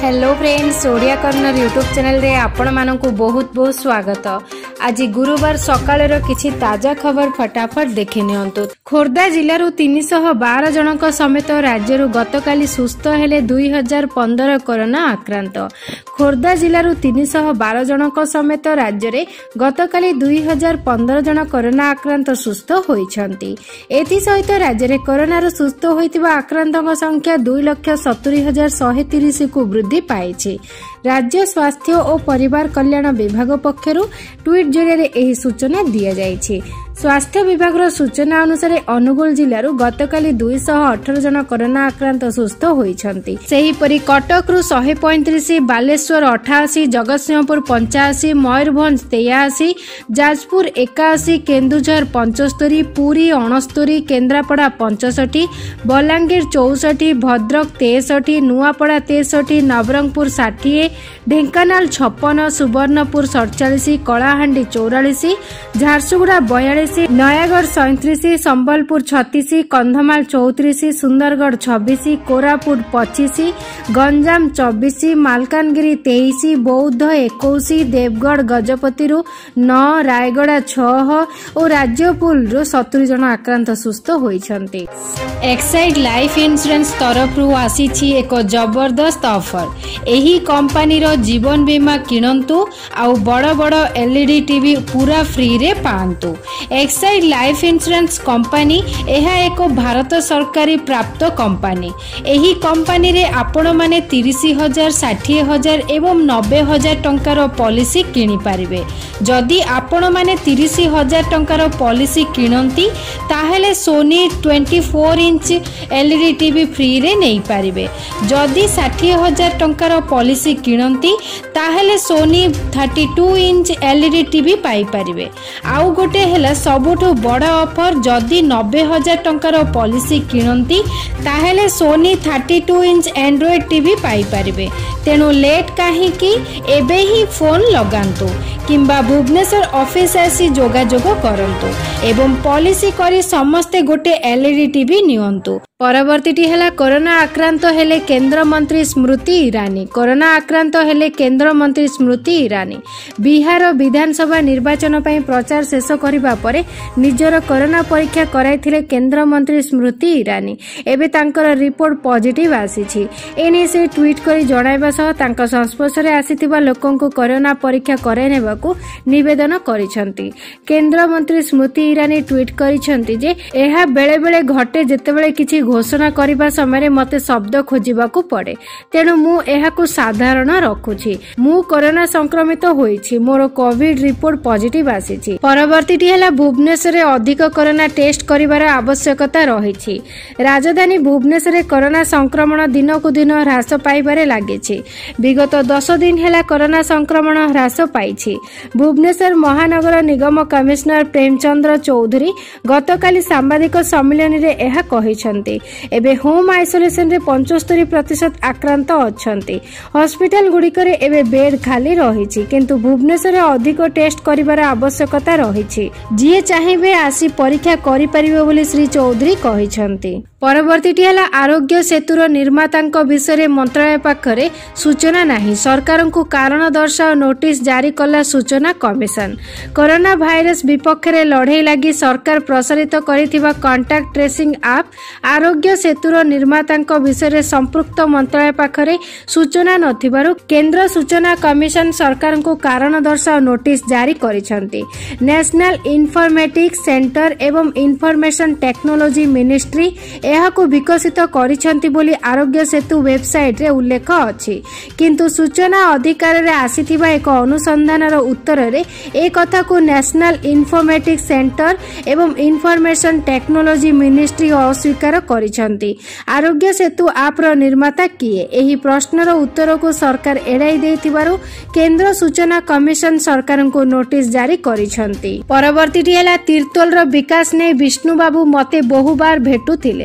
Hello friends, Odia corner YouTube channel रे आपण मानकु बहुत बहुत स्वागत। आज गुरुवार सकाळर किछि ताजा खबर फटाफट देखि नियंतु। खोर्धा जिल्लारू 312 जनक समेत राज्यरू गतकाली सुस्थ हेले 2015 कोरोना आक्रांत। खोर्धा जिल्लारू 312 जनक समेत राज्य रे गतकाली 2015 जन कोरोना आक्रांत सुस्थ होइछंती। एथि सहित राज्य रे कोरोना रो सुस्थ होइतिबा आक्रांतक संख्या 2,70,130 को वृद्धि पाइछि। राज्य स्वास्थ्य और परिवार कल्याण विभाग पक्षरु ट्वीट जरिए एही सूचना दिया जाइछि। स्वास्थ्य विभाग सूचना अनुसार अनुगुल जिल्लारू गतकाली 218 जन कोरोना आक्रांत सुस्थ होइछंती। सेहीपरि कटक रु 135, बालेश्वर 88, जगतसिंहपुर 85, मयूरभंज 83, जाजपुर 81, केन्दुझर 75, पुरी 69, केन्द्रापड़ा 65, बलांगीर 64, भद्रक 63, नुआपड़ा 63, नवरंगपुर 60, ढेंकानाल 56, सुवर्णपुर 47, कलाहांडी 44, झारसुगुड़ा 42, नयागढ़ 37, संबलपुर 36, कंधमाल 34, सुंदरगढ़ 26, कोरापुट 25, गंजाम 24, मालकानगिरी 23, बौद्ध 21, देवगढ़ गजपति 9, रायगड़ा 6 और राज्यपुल 70 जन आक्रांत सुस्थ होइछंती। एक्साइड लाइफ इंश्योरेंस तरफ आसीछि एक जबरदस्त ऑफर। एही कंपनी रो जीवन बीमा किणंतु आउ बड़ बड़ एलईडी टीवी पूरा फ्री रे पांतु। एक्साइड लाइफ इंश्योरेंस कंपनी एहा एक भारत सरकारी प्राप्त कंपनी। एही कंपनी रे आपण माने 30,000, 60,000 एवं 90,000 टंकार पॉलिसी किनि पारिबे। जदि आपण माने 30,000 टंकार पॉलिसी किणंती ताहेले Sony 24 inch LED TV free रे नहीं पारिबे। जदि 60,000 टंकार पॉलिसी किणंती ताहेले सोनी 32 इंच एलईडी टीवी पाई पारिबे। आउ गोटे हेला सबुठु बड़ ऑफर, जदि 90,000 टंकार पॉलिसी किणंती ताहेले सोनी 32 इंच एंड्रॉइड टीवी पाई पारिबे। तेणु लेट काहे कि एबे ही फोन लगांतु किंबा भुवनेश्वर ऑफिस आसी जोगाजोग करंतु एवं पॉलिसी करी समस्ते गोटे एलईडी टीवी नियंतु। परवर्तीटी हेला कोरोना आक्रांत हेले केंद्र मंत्री स्मृति ईरानी। कोरोना आक्रांत हेले केंद्र मंत्री स्मृति ईरानी। बिहार विधानसभा निर्वाचन पई प्रचार शेष करिबा परे निजर कोरोना परीक्षा कराइथिले केंद्र मंत्री स्मृति ईरानी। एबे तांकर रिपोर्ट पॉजिटिव आसीछि। एने से ट्वीट करी जणाइबा सह तांक संस्पर्श रे आसीतिबा लोकंकु कोरोना परीक्षा कराइ नेबाकू निवेदन करिसंती। केंद्र मंत्री स्मृति ईरानी ट्वीट करिसंती जे एहा बेले बेले घटे जेतेबेले किछि घोषणा करिबा समय मते शब्द खोजिबाकू पड़े, तेणु मु एहाकू साधारण रखुछि। मु कोरोना संक्रमित होईछि, मोर कोविड रिपोर्ट पॉजिटिव आसीछि। परवर्तीटी हेला भुवनेश्वर रे अधिक कोरोना टेस्ट करिबार आवश्यकता रहिछि। राजधानी भुवनेश्वर रे कोरोना संक्रमण दिनकू दिन ह्रास पाइबारे लागिछि। विगत 10 दिन हेला कोरोना संक्रमण ह्रास पाइछि। भुवनेश्वर महानगर निगम कमिश्नर प्रेमचंद्र चौधरी गतकाली सांबादिक सम्मेलन रे एहा कहिसंती। एबे होम आइसोलेशन रे 75% आक्रांत अछंती। हॉस्पिटल गुड़िकरे एबे बेड खाली रहिछि, किंतु भुवनेश्वर रे अधिक टेस्ट करिबार आवश्यकता रहिछि। जिए चाहिबे आसी परीक्षा करि परिबे बोली श्री चौधरी कहिसंती। परवर्तीटी हेला आरोग्य सेतुर निर्मातांक विषय मंत्रालय पाखरे सूचना नाही। सरकारंकु कारण दर्शाओ नोटिस जारी कला सूचना कमिशन। कोरोना भाइरस विपक्ष रे लड़ाई लागि सरकार प्रसारित करिथिबा कांटेक्ट ट्रेसिंग ऐप आरोग्य सेतुर निर्मातांक विषय संपृक्त मंत्रालय पाखरे सूचना नथिबारु केंद्र सूचना कमिशन सरकारंकु कारण दर्शाओ नोटिस जारी करिसंती। नेशनल इन्फॉर्मेटिक्स सेंटर एवं इन्फॉर्मेशन टेक्नोलॉजी मिनिस्ट्री एहाकू विकसित करिसंती बोली आरोग्य सेतु वेबसाइट रे उल्लेख अछि, किंतु सूचना अधिकार रे आसीथिबा एक अनुसंधानर उत्तर रे ए कथा को नेशनल इन्फॉर्मेटिक्स सेंटर एवं इन्फॉर्मेशन टेक्नोलॉजी मिनिस्ट्री अस्वीकार करिसंती। आरोग्य सेतु ऐप रो निर्माता किए, एही प्रश्नर उत्तर को सरकार एड़ाई देथिबारु केंद्र सूचना कमिशन सरकारंकु नोटिस जारी करिसंती। परवर्तीटी हेला तीर्तोल रो विकास ने विष्णु बाबू मते बहुबार भेटुथिले।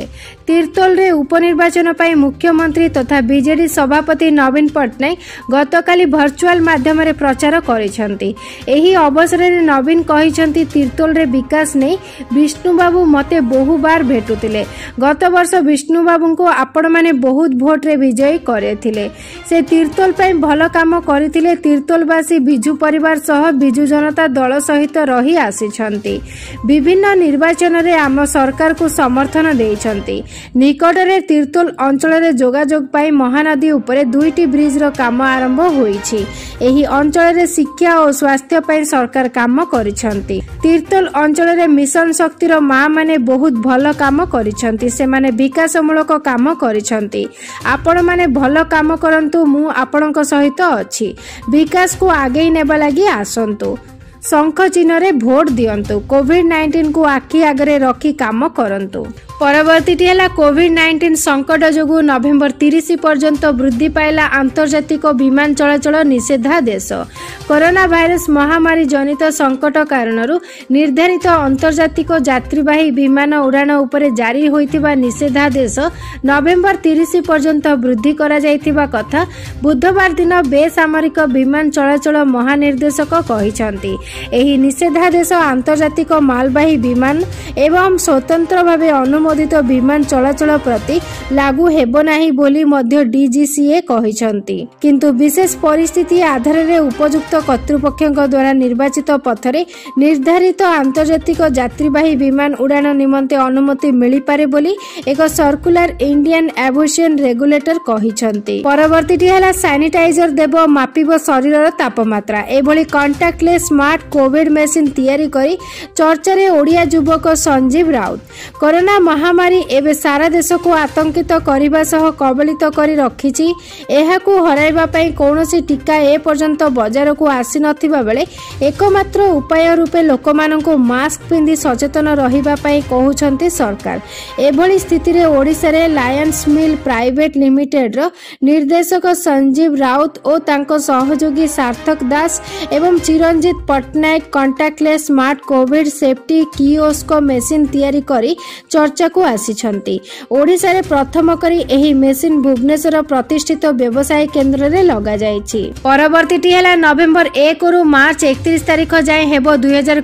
तीर्तोल रे उपनिर्वाचन पर मुख्यमंत्री तथा बीजेडी सभापति नवीन पट्टनायक गतकाली वर्चुआल माध्यम रे प्रचार करिसेंती। एही अवसर रे नवीन कहिसेंती तीर्तोल रे विकास नै विष्णुबाबू मते बहु बार भेटुतिले। गत वर्ष विष्णुबाबू को आपण माने बहुत भोट रे विजयी करथिले। से तीर्तोल पई भल काम करथिले। तीर्तोलवासी बिजू परिवार सह बिजू जनता दल सहित रही आसीछंती। विभिन्न निर्वाचन रे आम सरकार को समर्थन देइछंती। निकटरे तीर्तोल अंचल रे जोगाजोग पाई महानदी उपरे 2टी ब्रिज रो काम आरंभ होईछि। एही अंचल रे शिक्षा और स्वास्थ्य पाई सरकार काम करिछंती। तीर्तोल अंचल रे मिशन शक्ति रो मां माने बहुत भल काम करिछंती। से माने विकासमूलक काम करिछंती। आपण माने भल काम करंतु मु आपणक सहित अछि। विकास को आगे नेबा लागि आसंतु। शंख चिन्ह रे भोट दियंतु। कोविड-19 को आखि आगरे रखी काम करंतु। परवर्तीटी है कोविड-19 संकट जोगु नवेम्बर 30 पर्यंत वृद्धि पाइला आंतर्जातिक विमान चलाचल निषेधादेश। कोरोना भाइरस महामारी जनित संकट कारणरू निर्धारित अंतर्जातिक यात्रीवाही विमान उड़ान उपरे जारी होइतिबा निषेधादेश नवेम्बर 30 पर्यंत वृद्धि करा जाइतिबा कथा बुधवार दिन बेसामरिक विमान चलाचल महानिर्देशक कहिसंती। एही निषेधादेश आंतर्जातिक मालवाही विमान एवं स्वतंत्र भावे अनुमोदित विमान चलाचल प्रति लागू हेबो नाही बोली मध्य डीजीसीए कहिसंती। किंतु विशेष परिस्थिति आधार रे उपयुक्त कर्तृपक्षक द्वारा निर्वाचित पथरे निर्धारित आंतर्जातिक यात्रीवाही विमान उड़ान निमंते अनुमति मिली पारे बोली एक सर्कुलर इंडियन एविएशन रेगुलेटर कहिसंती। परवर्तीटी हला सैनिटाइजर देबो मापिबो शरीरर तापमात्रा। एभली कॉन्टैक्टलेस स्मार्ट कोविड मेसिन तैयारी करी चर्चा रे ओडिया युवक संजीव राउत। कोरोना महामारी एवं सारा देश को आतंकित करने सह कबलित करी रखिछि। एहाकू हराइबा पई कौनसी टीका ए पर्यंत बाजार को आसी नथिबा बेले एकमात्र उपाय रूपे लोकमानंको मास्क पिंधि सचेतन रहिबा पई कहउछंती सरकार। एभली स्थिति रे ओडिसा रे लायंस मिल प्राइवेट लिमिटेड रो निर्देशक संजीव राउत और तांको सहयोगी सार्थक दास एवं Chiranjeet Pattnaik contactless smart covid safety kiosk machine तैयारी करी चर्चा को आसीछंती। ओडिसा रे प्रथम करी एही मेसिन भुवनेश्वर प्रतिष्ठित व्यवसाय केंद्र रे लगा जायछि। परवर्तीटी हला नवेम्बर 1 रु मार्च 31 तारिख जाय हेबो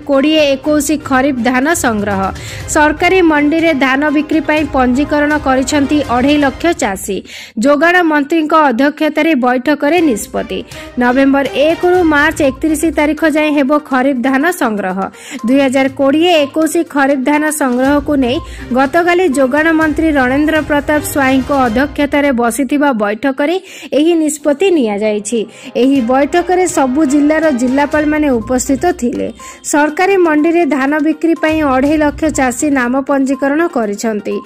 2020-21 खरीफ धान संग्रह। सरकारी मंडी रे धान बिक्री पई पंजीकरण करिसंती 2.5 लाख चासी। जोगाण मंत्री को अध्यक्षता रे बैठक रे निष्पत्ति। नवेम्बर 1 रु मार्च 31 तारिख जाय हेबो खरीफ धान संग्रह। 2020-21 खरीफ धान संग्रह को नहीं गतकाली जोगाण मंत्री रणेंद्र प्रताप स्वाई को अध्यक्षता रे बसिथिबा बैठक रे एही निष्पत्ति निया जायछि। एही बैठक रे सबु जिल्लार जिल्लापाल माने उपस्थित थिले। सरकारी मंडी रे धान बिक्री पई 2.5 लाख चासी नाम पंजीकरण करिसंती।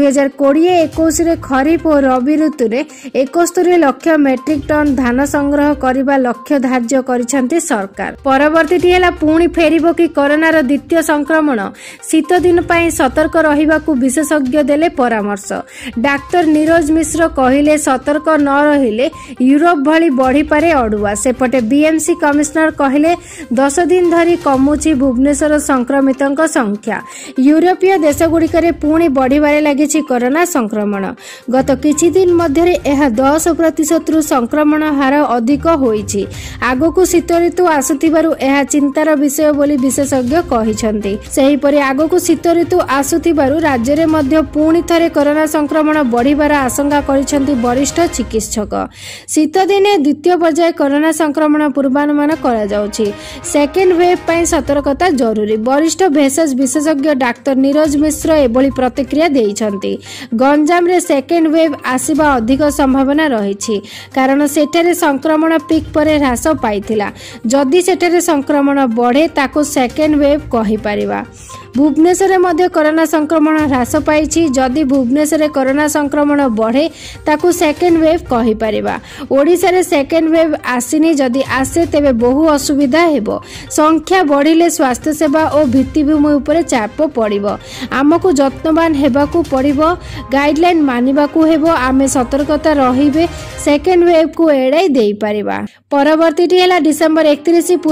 2020-21 रे खरीफ और रबी ऋतु रे 71 लाख मेट्रिक टन धान संग्रह करिबा लक्ष्य धार्य करिसंती सरकार। परवर्तीटी हला पुणी फेरिबो कि कोरोनार द्वितीय संक्रमण। शीत दिन पई सतर्क रहिबाकू विशेषज्ञ देले परामर्श। डाक्टर नीरज मिश्र कहिले सतर्क न रहिले यूरोप भली बढ़ी पारे अडुआ। सेपटे बीएमसी कमिश्नर कहिले 10 दिन धरी कमुछि भुवनेश्वर संक्रमितଙ୍କ संख्या। यूरोपीय देशगुड़िकरे पुणी बढ़िबारे लागिछि कोरोना संक्रमण। गत किछि दिन मध्यरे एहा 10% रु संक्रमण हार अधिक होईछि। आगोकू शीत ऋतु आसुथिबारु एहा चिंतार विषय बोली विशेषज्ञ कहिसंती। सेहिपरि आगोकू शीत ऋतु आसुथिबारु राज्य रे मध्य पुणी थरे कोरोना संक्रमण बढ़िबार आशंका करिसंती वरिष्ठ चिकित्सक। शीत दिने द्वितीय पर्याय कोरोना संक्रमण पूर्वानुमान करा जाउछि। सेकेंड वेव पई सतर्कता जरूरी। वरिष्ठ भेषज विशेषज्ञ डाक्टर नीरज मिश्र एभली प्रतिक्रिया देइछंती। गंजाम रे सेकेंड वेव आसीबा अधिक संभावना रहिछि कारण सेठारे संक्रमण पीक परे ह्रास पाइथिला। जदि सेठारे संक्रमण बढ़े ताको सेकेंड वेव कहि परिबा। भुवनेश्वर मध्य कोरोना संक्रमण ह्रास पाइछि। जदि भुवनेश्वर कोरोना संक्रमण बढ़े ताकू सेकेंड वेव कहि परिबा। ओडिसा रे सेकेंड वेव आसीनी। जदि आसे तेबे बहु असुविधा हेबो। संख्या बढ़िले स्वास्थ्य सेवा और भित्तिभूमि उपरे चाप पड़िबो। आमको जत्नवान हेबाकू पड़िबो। गाइडलाइन मानिबाकू हेबो। आमे सतर्कता रहिबे सेकेंड वेव को एड़ाई देई परिबा। परवर्तीटी हला डिसेंबर 31 पूर्वरु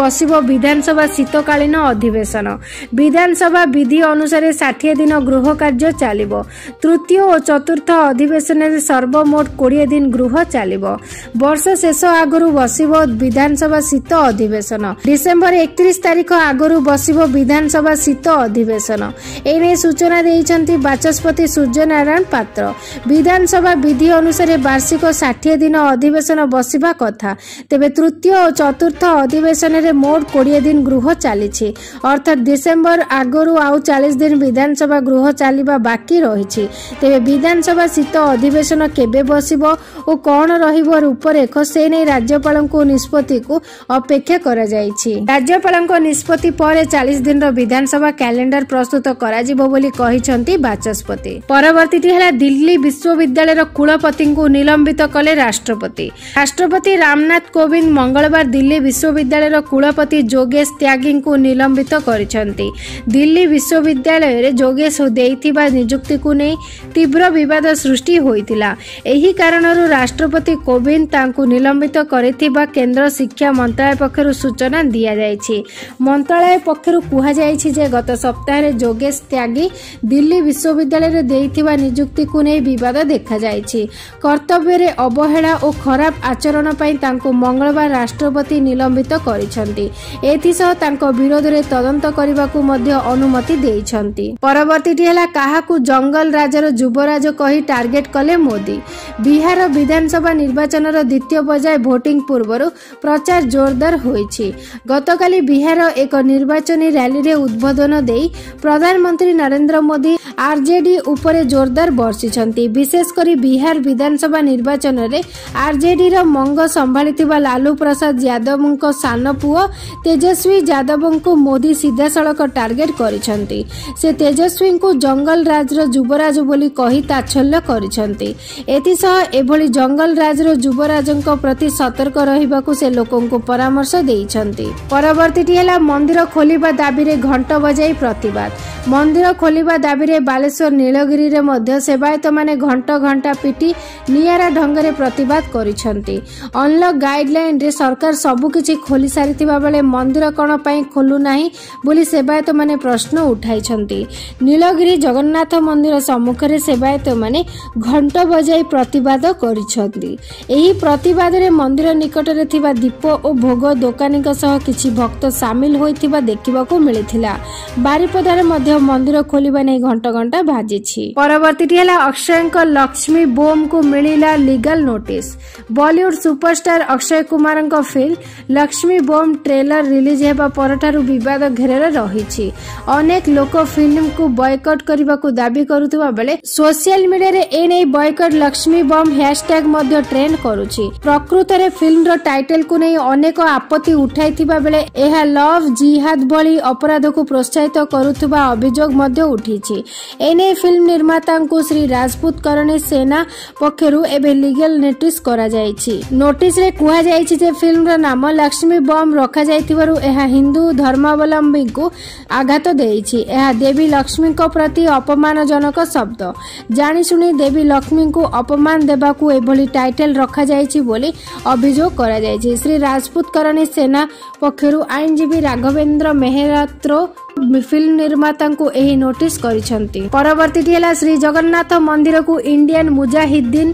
बसिबो विधानसभा शीतकालीन अधिवेशन। विधानसभा विधि अनुसार 60 दिन गृह कार्य चलिबो। तृतीय और चतुर्थ अधिवेशन में सर्वमोट 20 दिन गृह चलिबो। वर्ष शेष आगरु बसिबो विधानसभा शीत अधिवेशन। डिसेम्बर 31 तारिख आगरु बसिबो विधानसभा शीत अधिवेशन। एने सूचना देइछन्ति बाचस्पति सूर्यनारायण पात्र। विधानसभा विधि अनुसार वार्षिक 60 दिन अधिवेशन बसिबा कथा, तेबे तृतीय और चतुर्थ अधिवेशन में मोट 20 दिन गृह चली, अर्थात डिसेम्बर आगरु आउ 40 दिन विधानसभा गृह चलिबा बाकी रही। तेबे विधानसभा शीत अधिवेशन केबे बसिबो और कौन रहिबो रूपरेख से नहीं राज्यपाल निष्पत्ति को अपेक्षा करा जायछि। राज्यपाल निष्पत्ति पर 40 दिन विधानसभा कैलेंडर प्रस्तुत करा जिवो बोली कहिसंती बाचस्पति। परवर्ती है दिल्ली विश्वविद्यालय कुलपति को निलंबित कले राष्ट्रपति। राष्ट्रपति रामनाथ कोविंद मंगलवार दिल्ली विश्वविद्यालय कुलपति जोगेश त्यागी को निलंबित करिसंती। दिल्ली विश्वविद्यालय रे जोगेश देइथिबा नियुक्ति को नहीं तीव्र विवाद सृष्टि होइतिला। एही कारणरू राष्ट्रपति कोविंद तांकु निलंबित करिथिबा केंद्र शिक्षा मंत्रालय पक्षरु सूचना दिया जायछि। मंत्रालय पक्षरु कुहा जायछि जे गत सप्ताह रे जोगेश त्यागी दिल्ली विश्वविद्यालय रे देइथिबा नियुक्ति को नहीं विवाद देखा जायछि। कर्तव्य रे अवहेला और खराब आचरण पई तांकु मंगलवार राष्ट्रपति निलंबित करिसंती। एथिसह तांको विरोध रे तदंत करबाकू मध्य अनुमति देइछंती। परवर्ती हला काहाकू जंगल राजर युवराज कही टार्गेट कले मोदी। बिहार विधानसभा निर्वाचन द्वितीय पर्याय भोटिंग पूर्व प्रचार जोरदार होइछि। गतकाली बिहार एक निर्वाचनी रैली रे उद्बोधन देई प्रधानमंत्री नरेंद्र मोदी आरजेडी उपरे जोरदार बर्षिछंती। विशेषकर बिहार विधानसभा निर्वाचन रे आरजेडी रो मंग संभाळिथिबा लालू प्रसाद यादव सान पुओ तेजस्वी यादव को मोदी सीधासळख टार्गेट करिछंती। से तेजस्वी को जंगल राजर युवराज बोली कही ताच्छल्य करिछंती। एथिसह एभली जंगल राजर युवराजଙ୍କ प्रति सतर्क रहिबाकू से लोकंकु परामर्श देइछंती। परवर्ती है मंदिर खोलिबा दाबी रे घंट बजाई प्रतिवाद। मंदिर खोलिबा दाबी रे बालेश्वर नीलगिरी रे मध्य सेवायत माने घंट घंटा पिटी नियारा ढंगरे प्रतिवाद करिछंती। अनलॉक गाइडलाइन रे सरकार सबु किछि खोली सारिथिबा बेले मंदिर कोन पई खोलु नाही बोली सेवायत माने प्रश्न उठाइछंती। नीलगिरी जगन्नाथ मंदिर सम्मुख रे सेवायत माने घंट बजाई प्रतिवाद करिछंती। एही प्रतिवाद रे मंदिर निकट रे थिबा दीप और भोग दोकानीक सह किछि भक्त शामिल होइथिबा देखिबाकू मिलिथिला। बारिपदारे मध्य मंदिर खोलिबा नै घंटा घंटा भाजिछि। परवर्ती हला अक्षयଙ୍କ लक्ष्मी बोम को मिलिला legal notice. Bollywood superstar Akshay कुमारଙ୍କ film Laxmi bomb trailer release हेबा परठारु विवाद घेरे रहिछि। अनेक लोक फिल्म को बॉयकॉट करबाकू दाबी करुथबा बेले सोशल मीडिया रे ए नै बॉयकॉट लक्ष्मी बम हैशटैग मध्य ट्रेंड करूछि। प्रकृत रे फिल्म रो टाइटल को नै अनेक आपत्ति उठाइथिबा बेले एहा लव जिहाद भली अपराध को प्रोत्साहित करुथबा अभियोग मध्य उठिछि। एने फिल्म निर्माता को श्री राजपूत करणी सेना पक्षरु एबे लीगल नोटिस करा जायछि। नोटिस रे कुहा जायछि जे फिल्म रो नाम लक्ष्मी बम रखा जायथिबारु एहा हिंदू धर्मावलंबी को आघात देइछि। एहा देवी लक्ष्मी को प्रति अपमानजनक शब्द। जानि सुनी देवी लक्ष्मी को अपमान देबाकू एभली टाइटल रखा जायछि बोली अभियोग करा जायछि। श्री राजपूत करणी सेना पक्षरु आईनजीवी राघवेंद्र मेहरात्रो फिल्म निर्माता को एही नोटिस करिसंती। परवर्ती हला श्री जगन्नाथ मंदिर को इंडियन मुजाहिदीन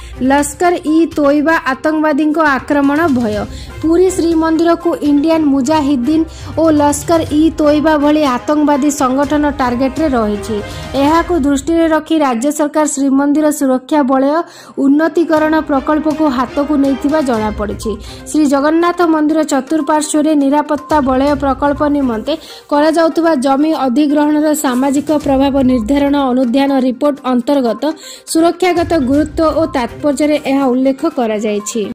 लश्कर ई तोयबा आतंकवादी आक्रमण भय। पुरी श्रीमंदिर को इंडियन मुजाहिदीन और लश्कर ई तोयबा भली आतंकवादी संगठन टार्गेट रे रहिछि। एहा को दृष्टि रे रखी राज्य सरकार श्रीमंदिर सुरक्षा बलय उन्नतीकरण प्रकल्प को हाथ को नैथिबा जणा पड़िछि। श्री जगन्नाथ मंदिर चतुर्पार्श्व रे निरापत्ता बलय प्रकल्प निमंते करा जाउतबा जमी अधिग्रहण सामाजिक प्रभाव निर्धारण अनुध्यान रिपोर्ट अंतर्गत सुरक्षागत गुरुत्व और तात्पर्य एहा उल्लेख करा जायछि।